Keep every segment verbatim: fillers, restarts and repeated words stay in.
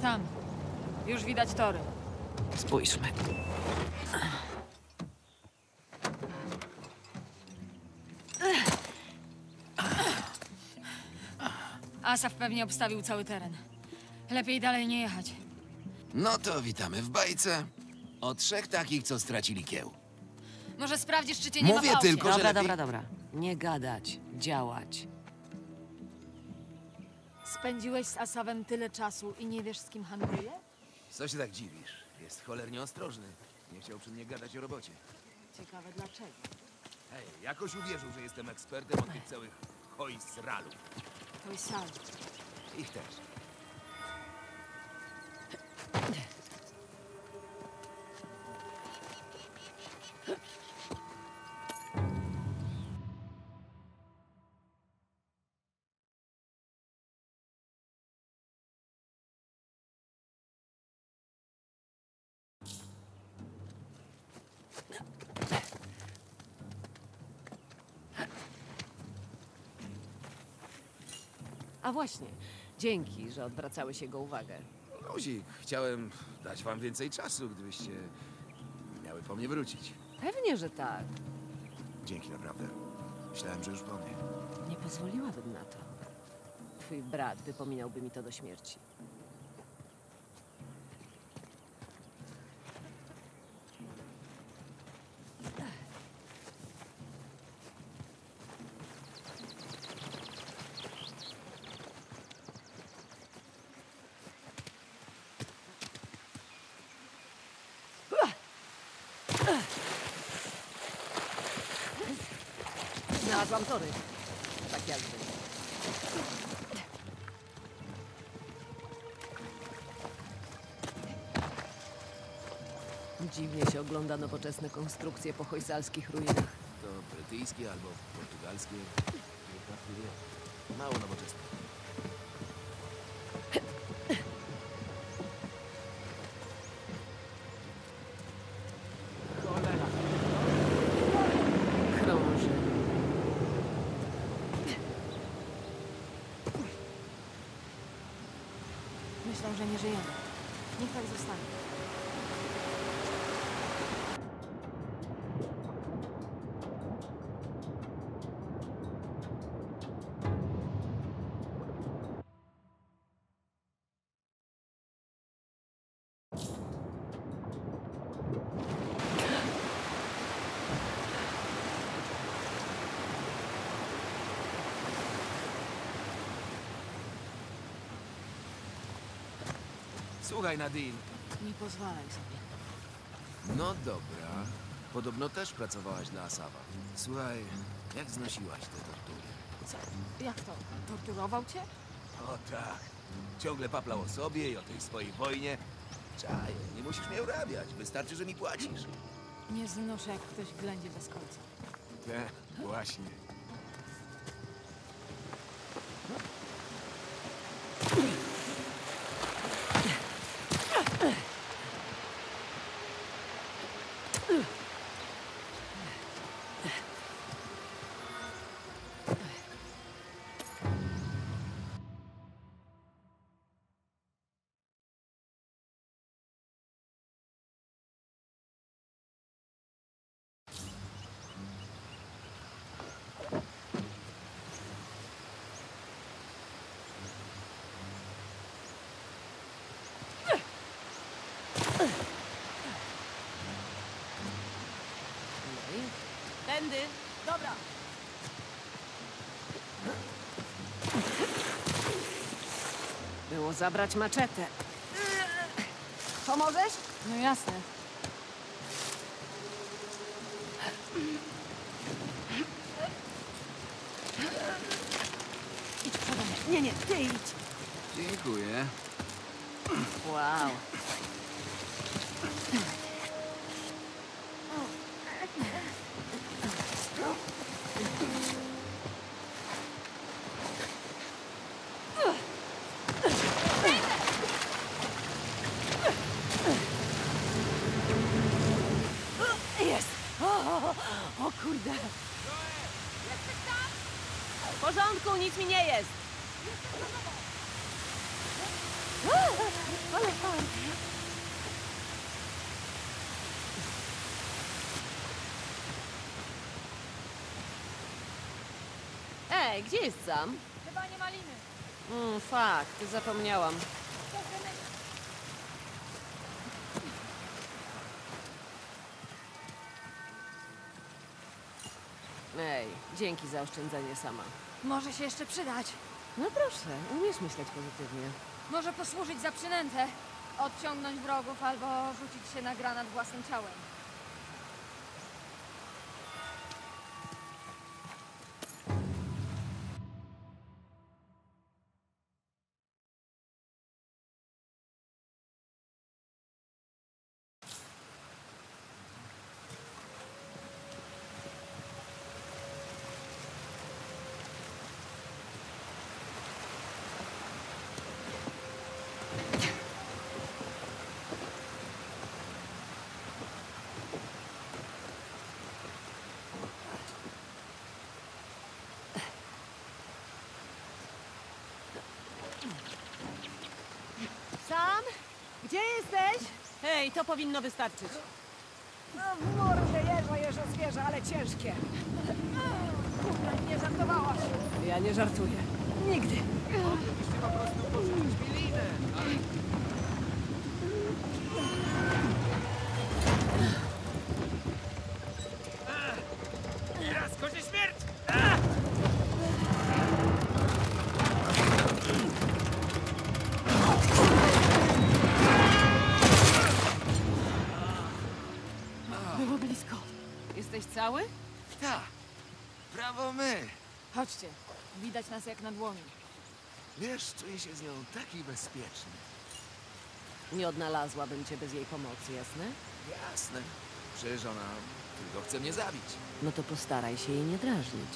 Tam. Już widać tory. Spójrzmy. Asaf pewnie obstawił cały teren. Lepiej dalej nie jechać. No to witamy w bajce o trzech takich, co stracili kieł. Może sprawdzisz, czy cię nie Mówię ma w aucie. tylko, że Dobra, lepiej... dobra, dobra. Nie gadać, działać. Spędziłeś z Asafem tyle czasu i nie wiesz, z kim handluje? Co się tak dziwisz? Jest cholernie ostrożny. Nie chciał przy mnie gadać o robocie. Ciekawe dlaczego. Hej, jakoś uwierzył, że jestem ekspertem od tych całych hojsralów. To jest sal. Ich też. A właśnie, dzięki, że odwracałeś jego uwagę. Luzik, chciałem dać wam więcej czasu, gdybyście miały po mnie wrócić. Pewnie, że tak. Dzięki naprawdę. Myślałem, że już po mnie. Nie pozwoliłabym na to. Twój brat wypominałby mi to do śmierci. Znalazłam tory. Tak jakby. Dziwnie się ogląda nowoczesne konstrukcje po hojsalskich ruinach. To brytyjskie albo portugalskie. Mało nowoczesne. Cholera. Krąży. Myślą, że nie żyjemy. Niech tak zostanie. Słuchaj, Nadine. Nie pozwalaj sobie. No dobra. Podobno też pracowałaś dla Asafa. Słuchaj, jak znosiłaś te tortury? Co? Jak to? Torturował cię? O tak. Ciągle paplał o sobie i o tej swojej wojnie. Czaję, nie musisz mnie urabiać. Wystarczy, że mi płacisz. Nie znoszę, jak ktoś ględzi bez końca. Te, właśnie. Tędy. Dobra. Było zabrać maczetę. Pomożesz? No jasne. Idź przede mną. Nie, nie, ty idź. Dziękuję. Wow. Jest! O, o, o kurde! W porządku, nic mi nie jest! Ale fajnie. Ej, gdzie jest Sam? Chyba nie maliny. Mm, fakt, zapomniałam. Ej, dzięki za oszczędzenie Sama. Może się jeszcze przydać. No proszę, umiesz myśleć pozytywnie. Może posłużyć za przynętę. Odciągnąć wrogów albo rzucić się na granat własnym ciałem. Sam? Gdzie jesteś? Hej, to powinno wystarczyć. No w mordę jedno jeżo zwierzę, ale ciężkie. Kurwa, nie żartowałaś. Ja nie żartuję. Nigdy. Moglibyście po prostu porzucić mi linę, ale... Teraz kozie śmierć! Było blisko. Jesteś cały? Tak, prawo my. Chodźcie. Widać nas jak na dłoni. Wiesz, czuję się z nią taki bezpieczny. Nie odnalazłabym cię bez jej pomocy, jasne? Jasne. Przecież ona tylko chce mnie zabić. No to postaraj się jej nie drażnić.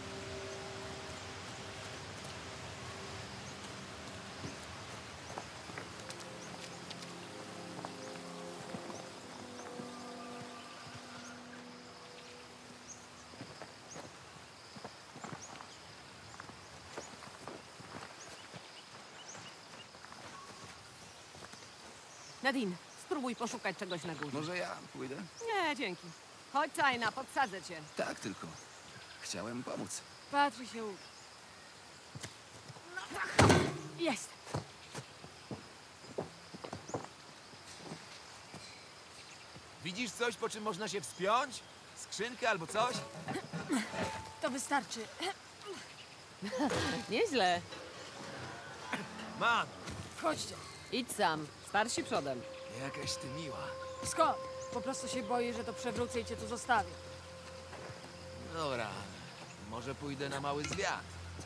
Nadine, spróbuj poszukać czegoś na górze. Może ja pójdę? Nie, dzięki. Chodź, Tajna, podsadzę cię. Tak, tylko. Chciałem pomóc. Patrzy się ucz. Jest. Widzisz coś, po czym można się wspiąć? Skrzynkę albo coś? To wystarczy. Nieźle. Mam! Chodźcie. Idź sam. Starsi przodem. Jakaś ty miła. Skąd? Po prostu się boję, że to przewrócę i cię tu zostawię. Dobra, może pójdę na mały zwiat.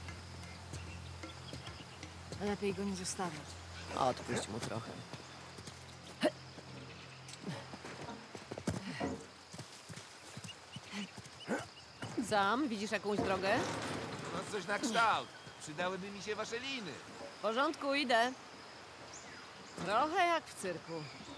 Lepiej go nie zostawiać. Odpuść mu trochę. Sam, widzisz jakąś drogę? No coś na kształt. Przydałyby mi się wasze liny. W porządku, idę. Trochę jak w cyrku.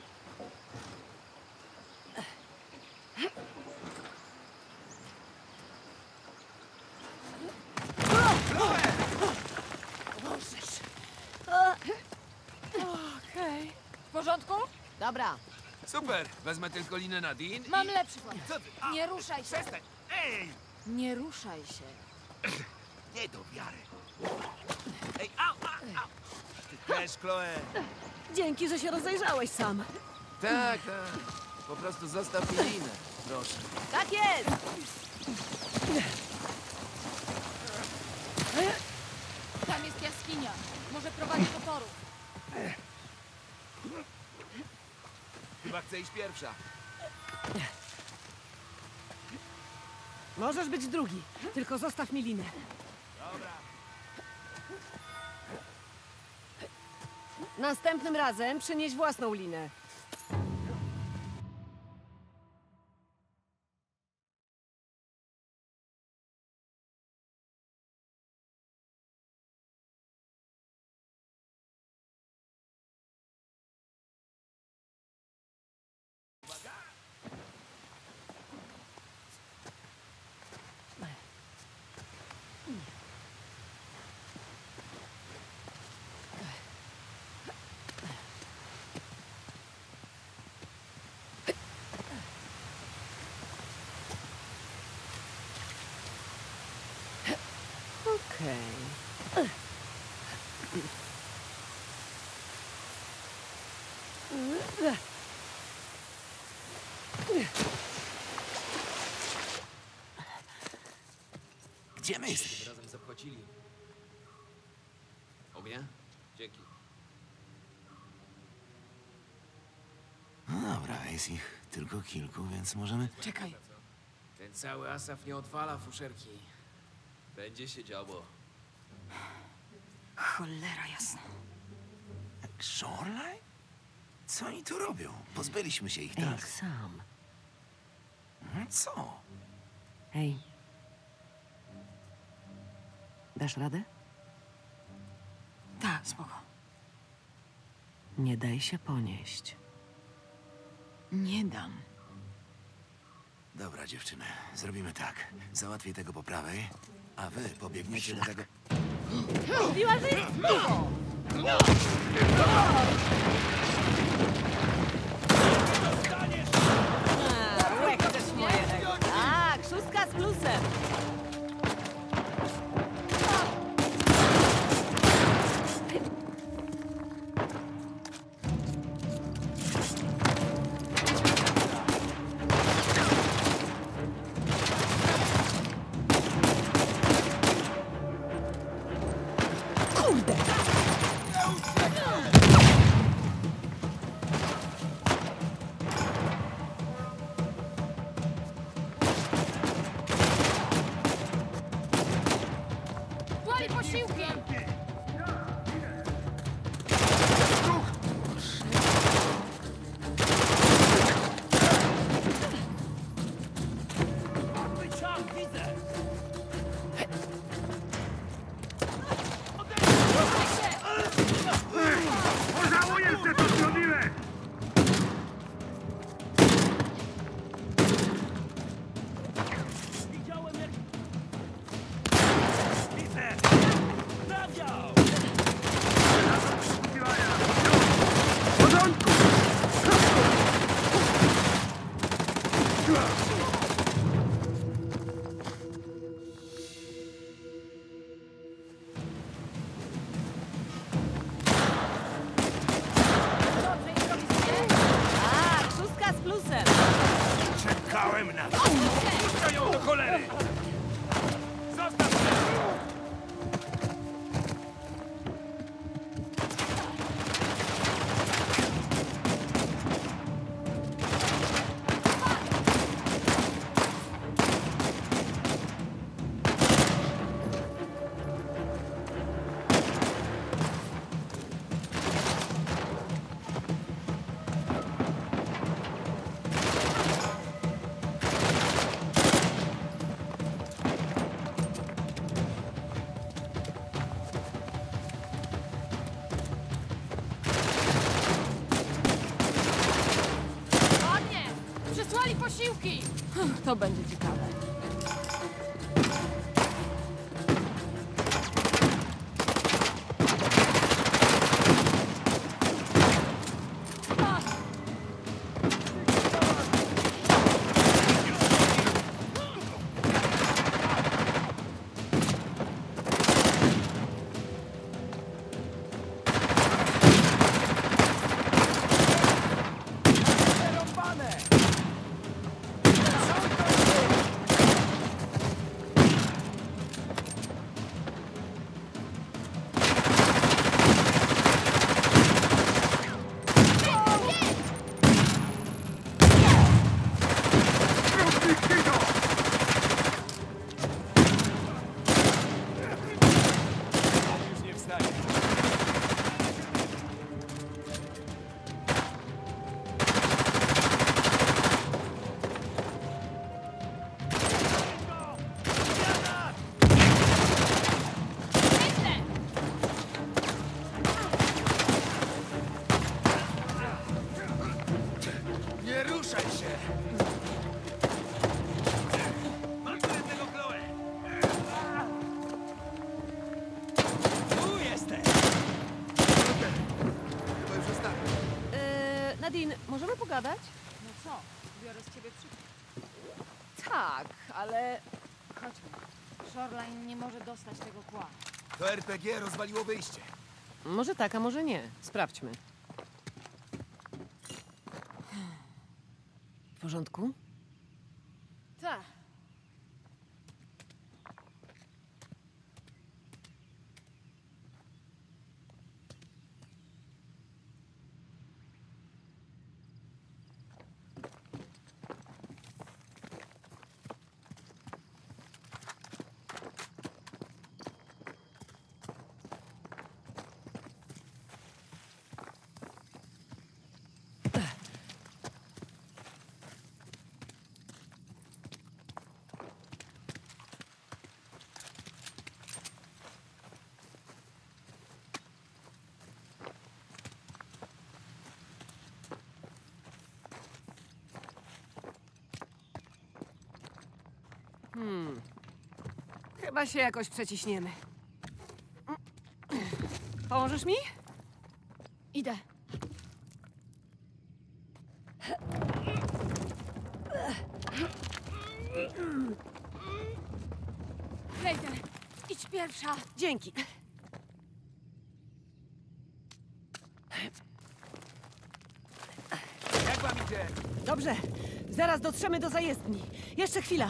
Okej. W porządku? Dobra. Super, wezmę tylko linę na Dean Mam i... lepszy pomysł. Co ty? A, Nie ruszaj się. przestań! Ej! Nie ruszaj się. Nie do wiary. Ej, au, au, au! Ty też, Chloe. Dzięki, że się rozejrzałeś sam. Tak, tak. Po prostu zostaw mi linę, proszę. Tak jest! Tam jest jaskinia. Może prowadzi do toru. Chyba chcę iść pierwsza. Możesz być drugi, tylko zostaw mi linę. Dobra. Następnym razem przynieś własną linę. Gdzie my jesteśmy? Razem zapłacili. Ognia? Dzięki. No dobra, jest ich tylko kilku, więc możemy... Czekaj. Ten cały Asaf nie odwala fuszerki. Będzie się działo. Cholera jasna. Shoreline? Co oni tu robią? Pozbyliśmy się ich, Ej, tak? sam. No co? Hej. Dasz radę? Tak, spoko. Nie daj się ponieść. Nie dam. Dobra, dziewczyny, zrobimy tak. Załatwię tego po prawej, a wy pobiegniecie do tego... Mówiła, że jest miło! A, łek też moje. Tak, szóstka z plusem. Płali posiłki! Pożałujesz, że to zrobiłeś! Widziałem jak... Widzę! Nawiał! W porządku! Dobrze, i robicie? Tak, szóstka z plusem. Czekałem na to! Puszczaj ją do cholery! Zostaw mnie! Ładnie! Przysłali posiłki! To będzie ciekawe. Już nie wstaje. Nieźle! Nie ruszaj się! Mam tu jednego Chloe! Tu jesteś! Chyba już ostatni. Yy, Nadine, możemy pogadać? No co? Biorę z ciebie przykład. Tak, ale... Chodźmy. Shoreline nie może dostać tego kła. To R P G rozwaliło wyjście. Może tak, a może nie. Sprawdźmy. porządku? Tak. Hmm. Chyba się jakoś przeciśniemy. Pomożesz mi? Idę. Rejder, idź pierwsza. Dzięki. Jak wam idzie? Dobrze, zaraz dotrzemy do zajezdni. Jeszcze chwila.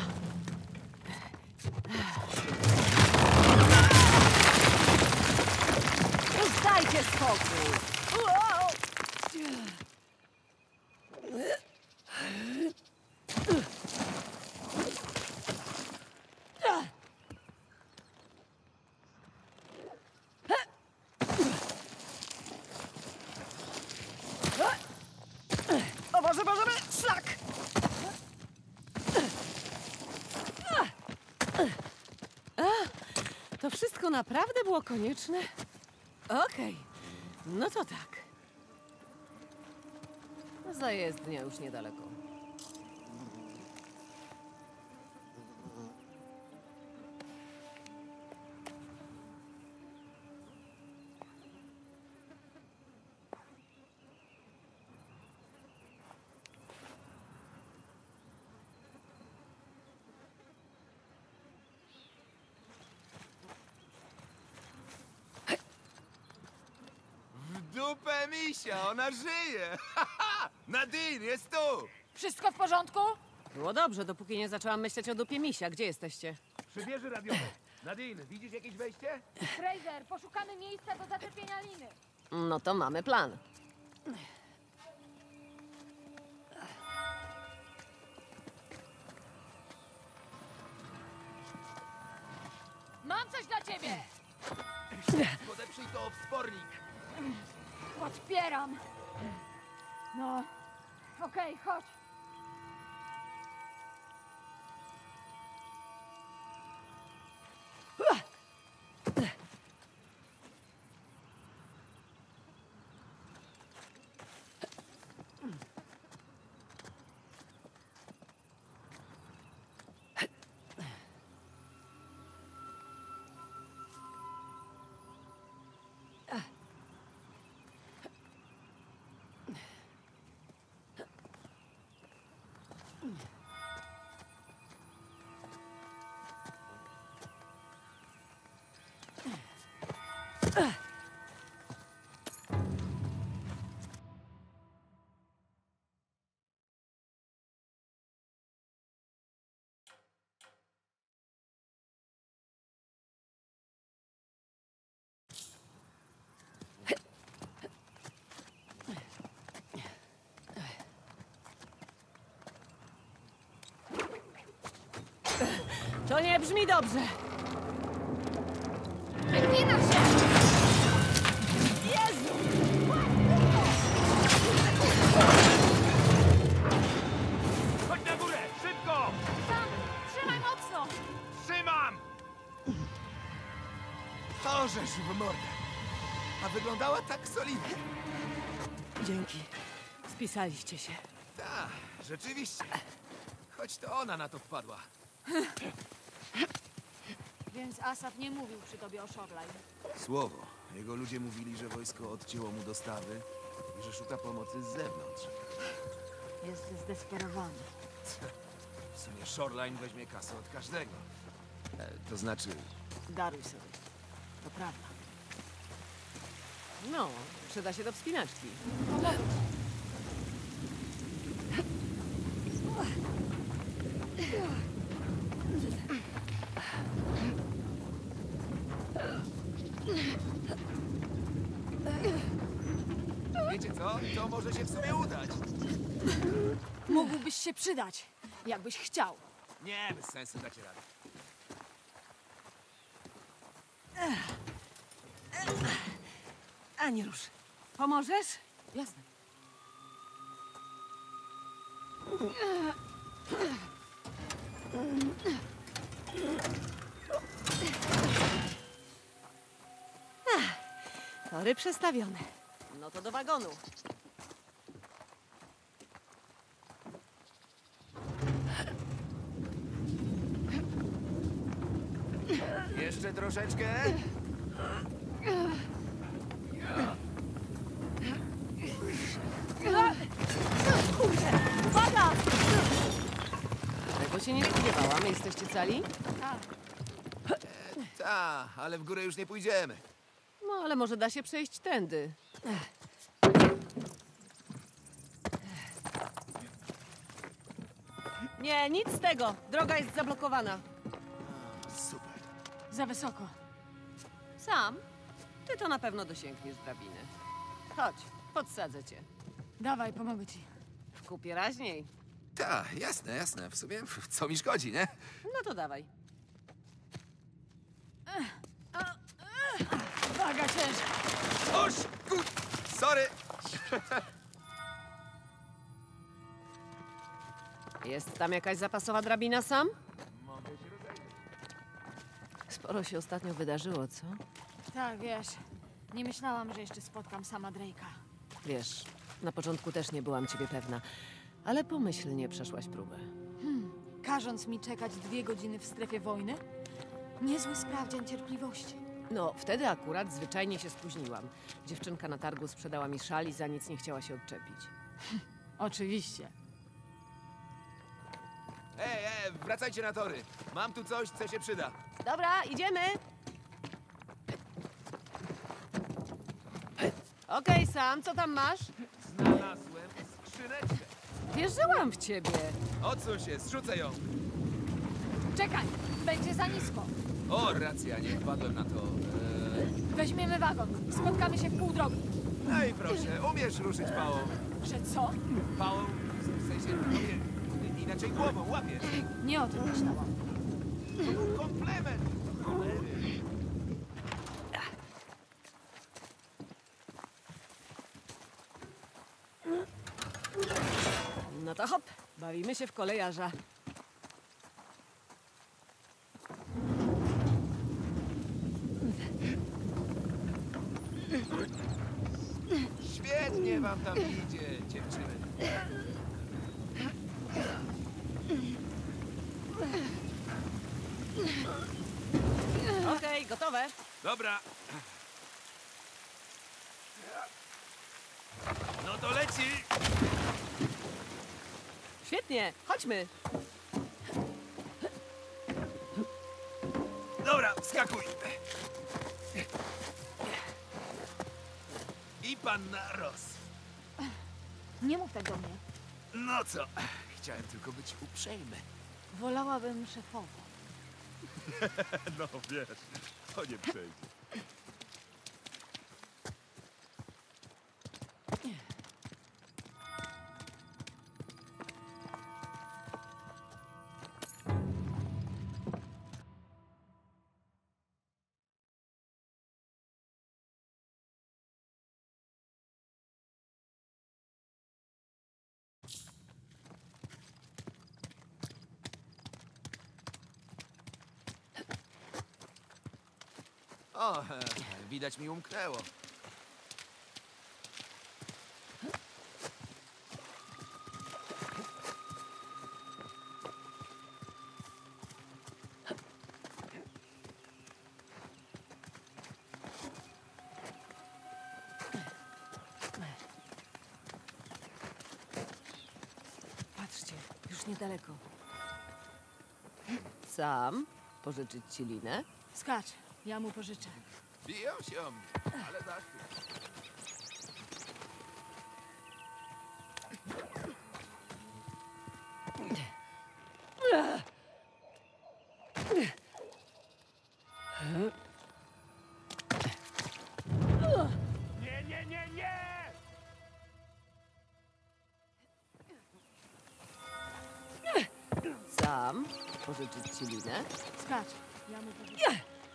Już dajcie spokój. Wow! O Boże, Boże, Boże, szlak! A, to wszystko naprawdę było konieczne? Okej, no to tak. Zajezdnia już niedaleko. W dupę misia, ona żyje! Nadine, jest tu! Wszystko w porządku? Było dobrze, dopóki nie zaczęłam myśleć o dupie misia. Gdzie jesteście? Przy wieży radiowej. Nadine, widzisz jakieś wejście? Rejder, poszukamy miejsca do zaczepienia liny. No to mamy plan. Mam coś dla ciebie! Podeprzyj to o wspornik. Podpieram. No, okej, chodź. To nie brzmi dobrze. Wygina się! Jezu! Chodź na górę! Szybko! Sam, trzymaj mocno! Trzymam! Orzesz w mordę. A wyglądała tak solidnie. Dzięki. Spisaliście się. Tak, rzeczywiście. Choć to ona na to wpadła. Więc Asaf nie mówił przy tobie o Shoreline. Słowo. Jego ludzie mówili, że wojsko odcięło mu dostawy i że szuka pomocy z zewnątrz. Jest zdesperowany. W sumie Shoreline weźmie kasę od każdego. E, to znaczy, Daruj sobie. To prawda. No, przyda się do wspinaczki. Wiecie co? To może się w sumie udać. Mógłbyś się przydać, jakbyś chciał. Nie, bez sensu dacie radę. Ani rusz. Pomożesz? Jasne. Tory przestawione. No to do wagonu. Jeszcze troszeczkę. Uwaga! Tego się nie spodziewałam. Jesteście cali? Ta, ale w górę już nie pójdziemy. No, ale może da się przejść tędy. Nie, nic z tego. Droga jest zablokowana. Super. Za wysoko. Sam? Ty to na pewno dosięgniesz drabiny. Chodź, podsadzę cię. Dawaj, pomogę ci. W kupie raźniej. Ta, jasne, jasne. W sumie co mi szkodzi, nie? No to dawaj. Waga ciężka. Oż, ku... Sorry. Jest tam jakaś zapasowa drabina, Sam? Sporo się ostatnio wydarzyło, co? Tak, wiesz. Nie myślałam, że jeszcze spotkam sama Drake'a. Wiesz, na początku też nie byłam ciebie pewna, ale pomyślnie przeszłaś próbę. Każąc mi czekać dwie godziny w strefie wojny? Niezły sprawdzian cierpliwości. No, wtedy akurat zwyczajnie się spóźniłam. Dziewczynka na targu sprzedała mi szal i za nic nie chciała się odczepić. Oczywiście. Ej, ej, wracajcie na tory. Mam tu coś, co się przyda. Dobra, idziemy! Okej, Sam, co tam masz? Znalazłem skrzyneczkę. Wierzyłam w ciebie. Odsuń się, zrzucę ją. Czekaj, będzie za nisko. O, racja, nie wpadłem na to. Eee, Weźmiemy wagon. Spotkamy się w pół drogi. no i proszę, umiesz ruszyć pałą. Że co? Pałą, w sensie, umie, inaczej głową, łapiesz. Nie o tym myślałam. To był komplement. Cholery. No to hop, bawimy się w kolejarza. Świetnie wam tam idzie, dziewczyny. Okej, gotowe. Dobra. No to leci. Świetnie, chodźmy. Dobra, wskakuj. I panna Ross. Nie mów tak do mnie. No co? Chciałem tylko być uprzejmy. Wolałabym szefowo. No wiesz, to nie przejdzie. O, e, widać mi umknęło. Patrzcie, już niedaleko. Sam, pożyczyć ci linę? Skacz, ja mu pożyczę. Biją się o mnie, ale dasz tu. Sam, pożyczyć ci linę? Skacz. Ja mu powiem.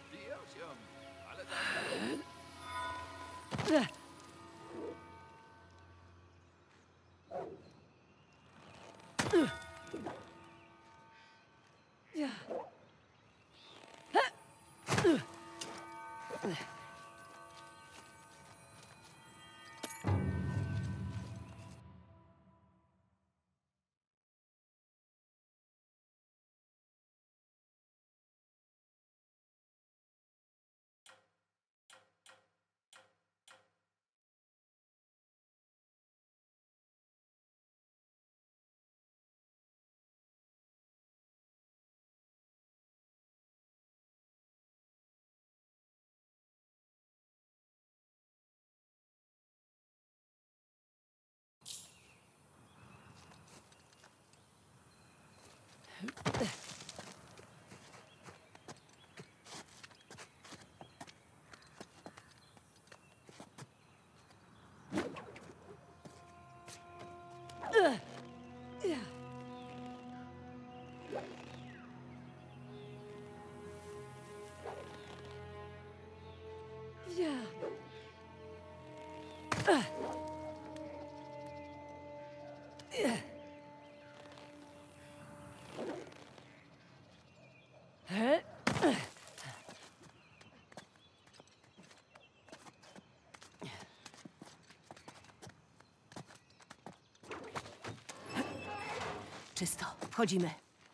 Czysto. Wchodzimy.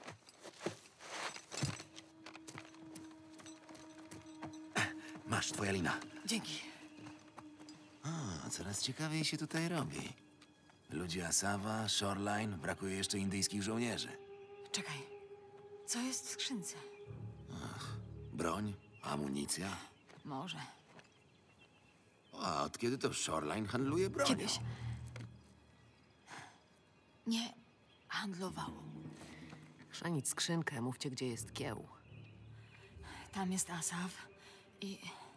Masz, twoja lina. Dzięki. A, coraz ciekawiej się tutaj robi. Ludzie Asawa, Shoreline, brakuje jeszcze indyjskich żołnierzy. Czekaj. Co jest w skrzynce? Broń, amunicja. Może. A od kiedy to Shoreline handluje bronią? Kiedyś. Nie handlowało. Chrzanić skrzynkę, mówcie, gdzie jest kieł. Tam jest Asaf i...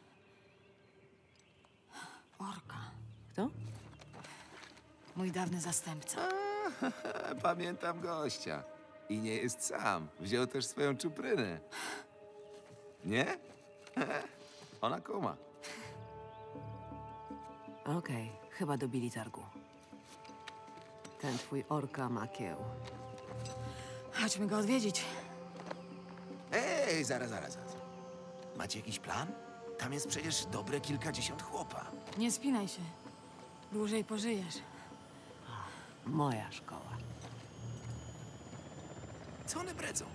Orka. Kto? Mój dawny zastępca. Pamiętam gościa. I nie jest sam. Wziął też swoją czuprynę. Nie? Ona kuma. Okej, chyba dobili targu. Ten twój orka ma kieł. Chodźmy go odwiedzić. Ej, zaraz, zaraz, zaraz. Macie jakiś plan? Tam jest przecież dobre kilkadziesiąt chłopa. Nie spinaj się. Dłużej pożyjesz. Moja szkoła. Co one bredzą?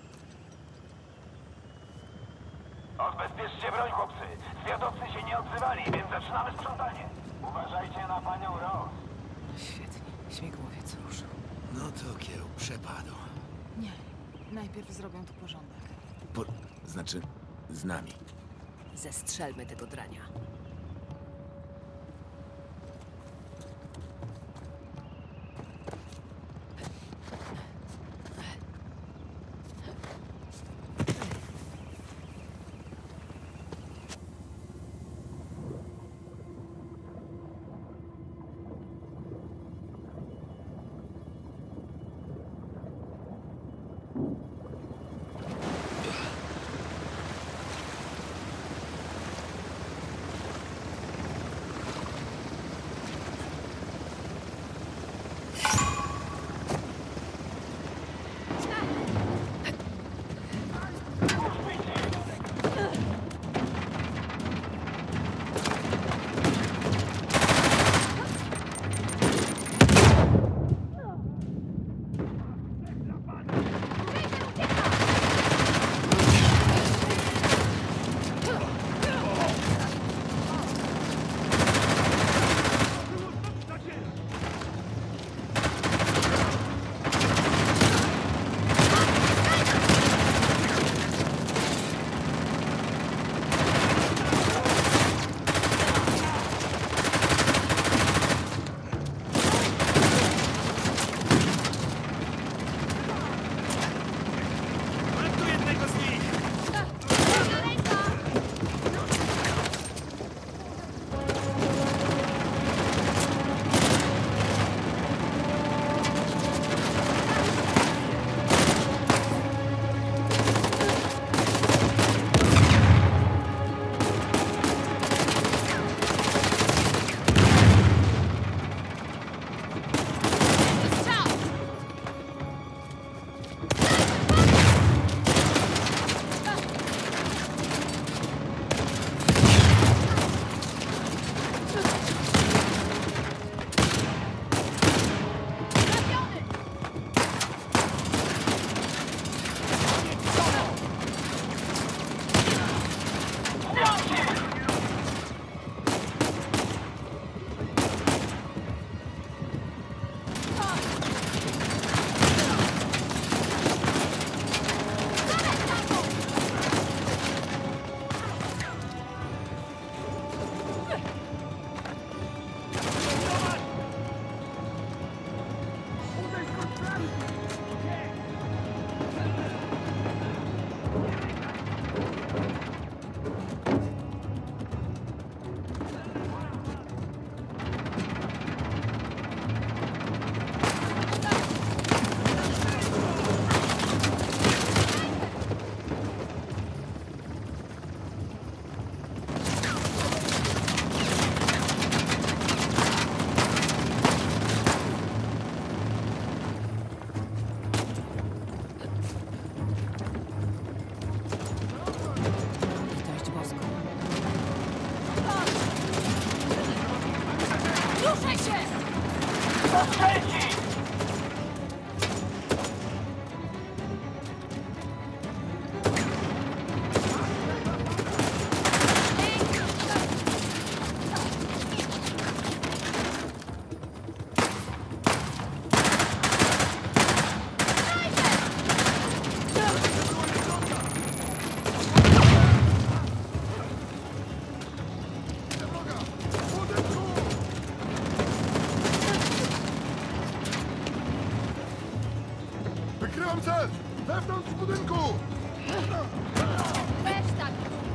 Odbezpieczcie broń, chłopcy. Zwiadowcy się nie odzywali, więc zaczynamy sprzątanie. Uważajcie na panią Rose. Świetnie. Śmigłowiec ruszył. No to kieł przepadł. Nie. Najpierw zrobią tu porządek. Po... Znaczy, z nami. Zestrzelmy tego drania. Strzelci! Wykryłam cel! Wewnątrz budynku! Weź tak!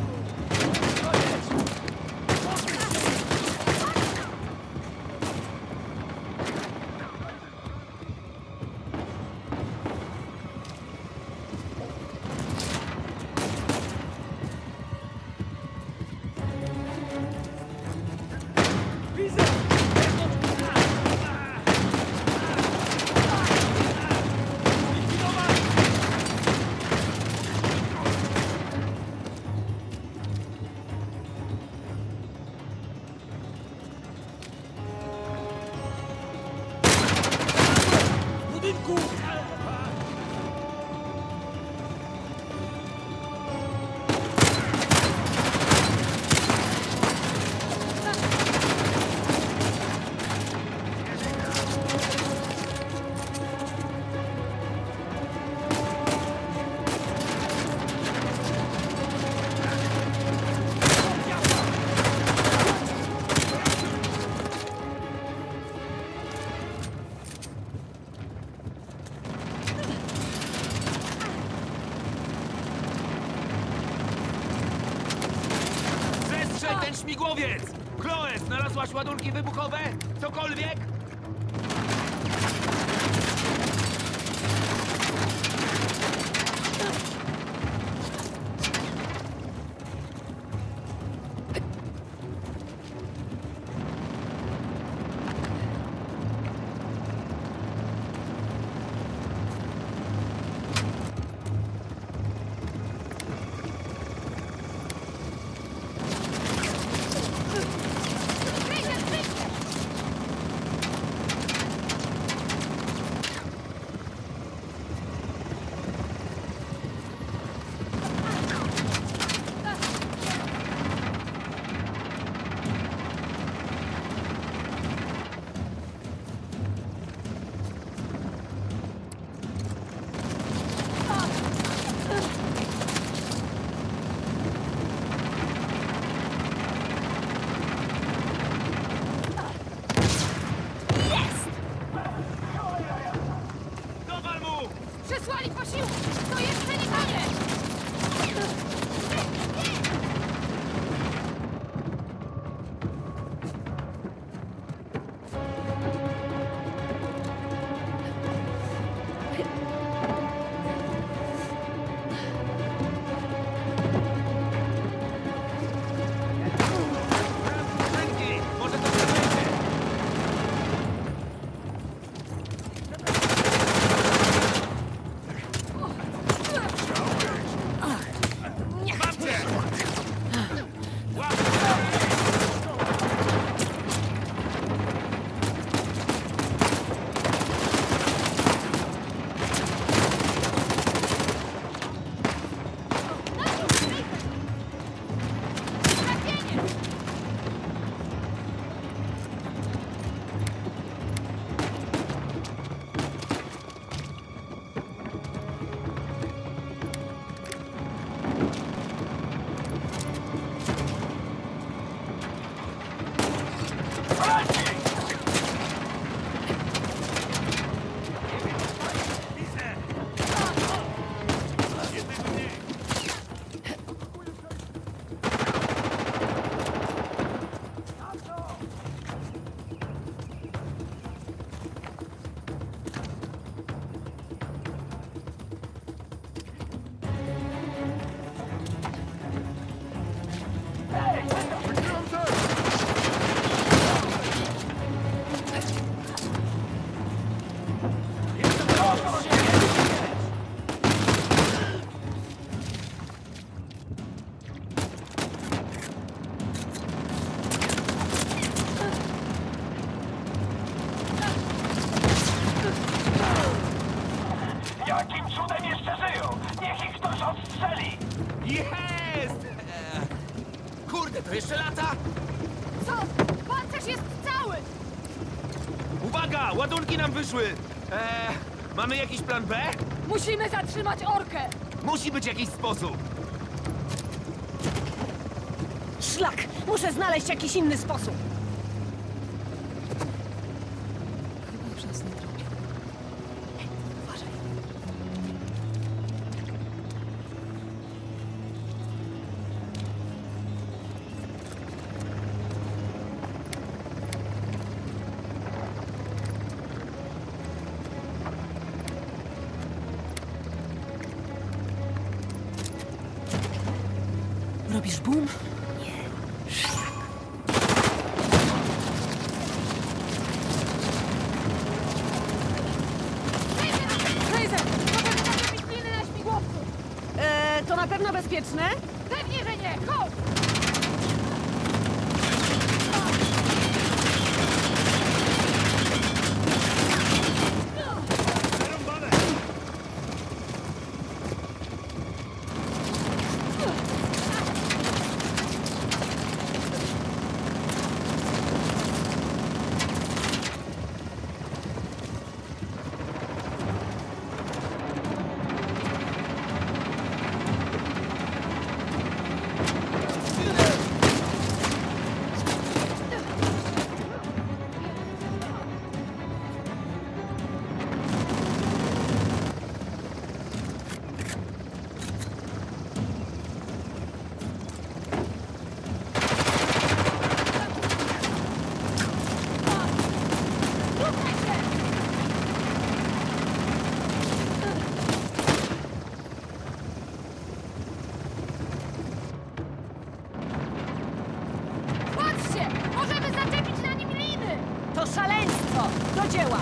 Zestrzel ten śmigłowiec! Chloe, znalazłaś ładunki wybuchowe? Cokolwiek? Kryj się, kryj się! jeszcze lata? Co? Pancerz jest cały! Uwaga! Ładunki nam wyszły! Eee, mamy jakiś plan B? Musimy zatrzymać orkę! Musi być jakiś sposób! Szlak! Muszę znaleźć jakiś inny sposób. Chyba już nas nie trafi. Uważaj. Robisz boom? Fraser! Możemy zaczepić liny na śmigłowcu! Eee, to na pewno bezpieczne? Pewnie, że nie! Chodź! Patrzcie! Możemy zaczepić na nim liny! To szaleństwo! Do dzieła!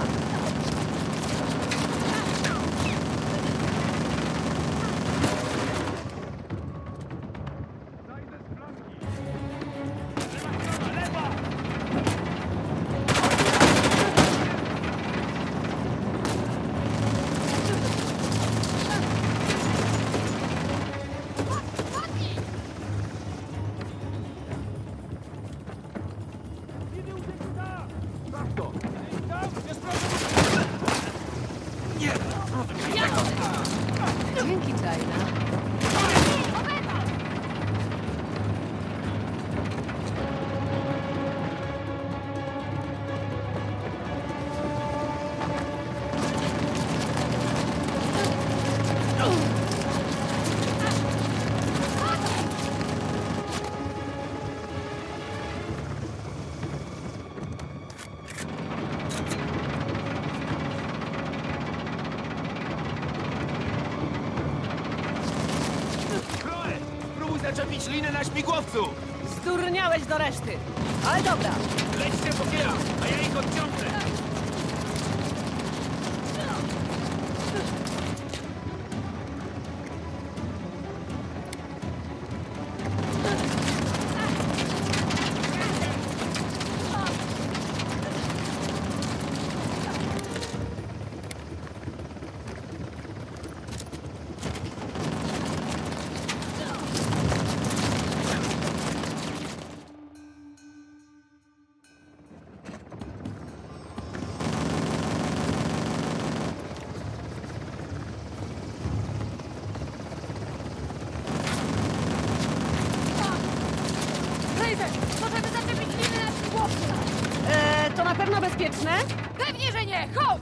Dzięki, Jaina. Chloe! Spróbuj zaczepić linę na śmigłowcu! Zdurniałeś do reszty. Ale dobra. Lećcie po kierach, a ja ich odciągnę! Fraser! Możemy zaczepić liny na śmigłowcu! Eee, to na pewno bezpieczne? Pewnie, że nie! Chodź!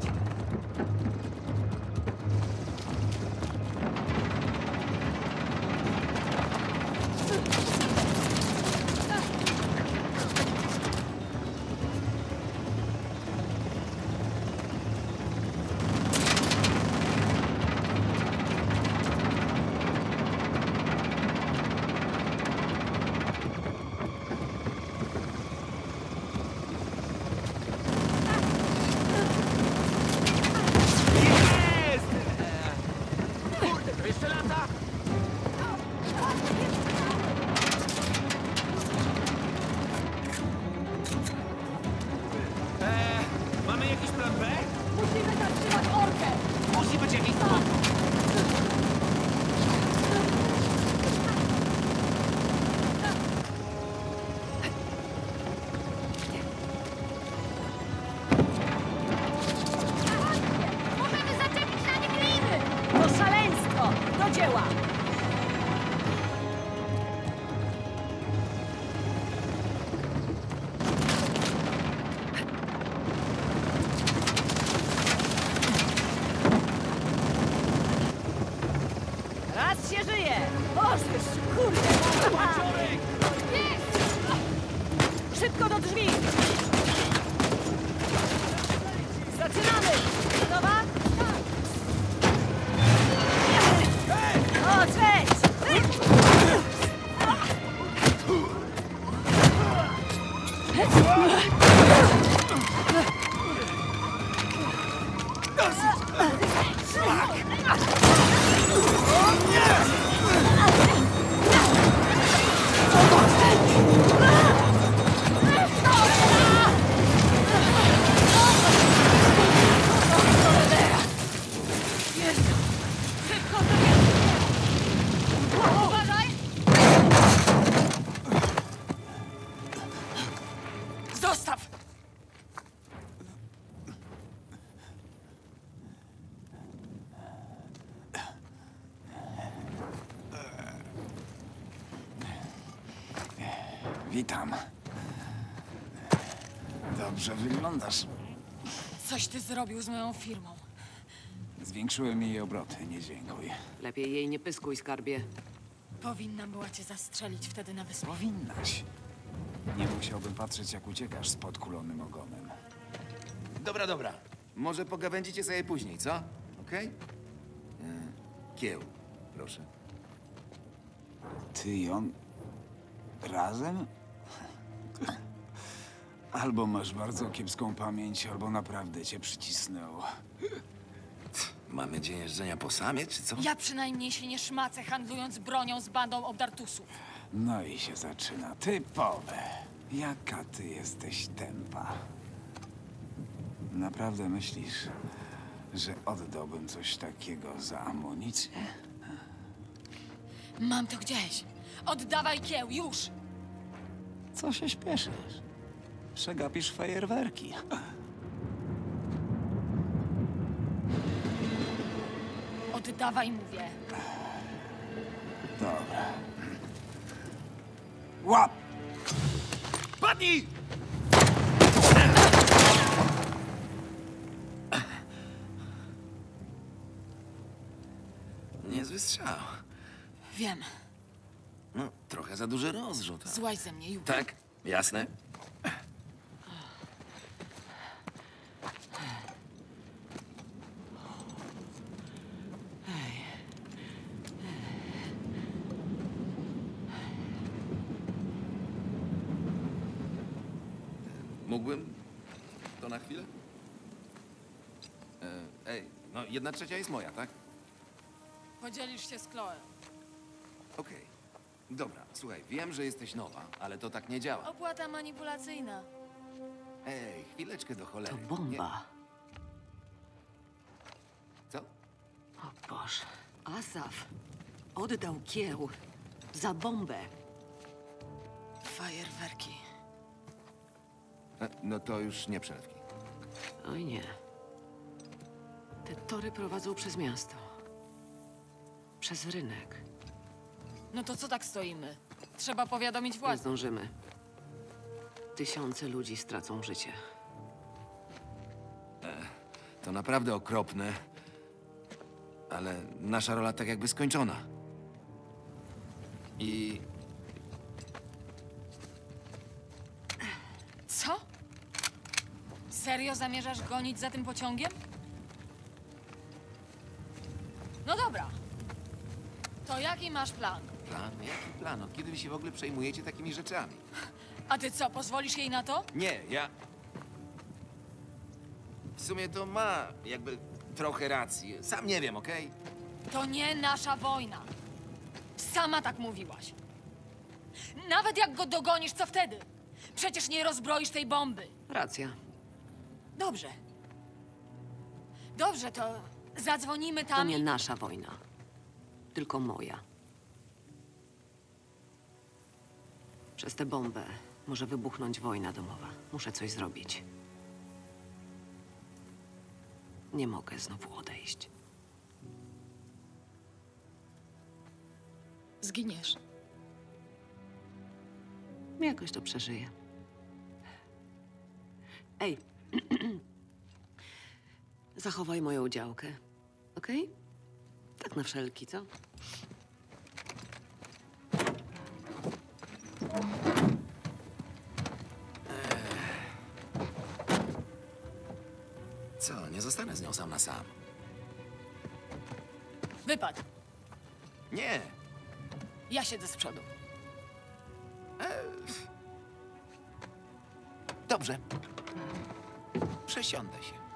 Jest! Kurde, to jeszcze lata? Eee, mamy jakiś plan B? Musimy zatrzymać orkę! Musi być jakiś sposób. do dzieła! Raz się żyje! Bożeż, kurde! Szybko do drzwi! Zaczynamy! Gotowa? O, cześć! Uważaj! Zostaw! Witam. Dobrze wyglądasz. Coś ty zrobił z moją firmą. Zwiększyłem jej obroty, nie dziękuj. Lepiej jej nie pyskuj, skarbie. Powinnam była cię zastrzelić wtedy na wyspie. Powinnaś. Nie musiałbym patrzeć, jak uciekasz z podkulonym ogonem. Dobra, dobra. Może pogawędzicie sobie później, co? Okej? E, Kieł, proszę. Ty i on... razem? Albo masz bardzo kiepską pamięć, albo naprawdę cię przycisnęło. Mamy dzień jeżdżenia po samie, czy co? Ja przynajmniej się nie szmacę handlując bronią z bandą obdartusów. No i się zaczyna. Typowe. Jaka ty jesteś tempa. Naprawdę myślisz, że oddałbym coś takiego za amunicję? Mam to gdzieś. Oddawaj kieł, już! Co się śpieszysz? Przegapisz fajerwerki. Oddawaj, mówię. Dobra. Łap! Padnij! Niezły strzał. Wiem. No, trochę za duży rozrzut. a- Złaź ze mnie, już. Tak, jasne. Mógłbym to na chwilę? E, ej, no jedna trzecia jest moja, tak? Podzielisz się z Chloe. Okej. Dobra, słuchaj, wiem, że jesteś nowa, ale to tak nie działa. Opłata manipulacyjna. Ej, chwileczkę do cholery. To bomba. Nie... Co? O Boże. Asaf oddał kieł za bombę. Fajerwerki. E, no to już nie przelewki. Oj nie. Te tory prowadzą przez miasto. Przez rynek. No to co tak stoimy? Trzeba powiadomić Nie władze. zdążymy. Tysiące ludzi stracą życie. To naprawdę okropne, ale nasza rola tak jakby skończona. I Co? Serio zamierzasz gonić za tym pociągiem? No dobra. To jaki masz plan? plan? Jaki plan? Od kiedy wy się w ogóle przejmujecie takimi rzeczami? A ty co, pozwolisz jej na to? Nie, ja... W sumie to ma jakby trochę racji. Sam nie wiem, okej? To nie nasza wojna. Sama tak mówiłaś. Nawet jak go dogonisz, co wtedy? Przecież nie rozbroisz tej bomby. Racja. Dobrze. Dobrze, to zadzwonimy To tam nie i... nasza wojna. Tylko moja. Przez tę bombę może wybuchnąć wojna domowa. Muszę coś zrobić. Nie mogę znowu odejść. Zginiesz. Jakoś to przeżyję. Ej, zachowaj moją działkę, okej? Tak na wszelki, co? Co, nie zostanę z nią sam na sam. Wypad. Nie. Ja siedzę z przodu. Dobrze. Przesiądę się.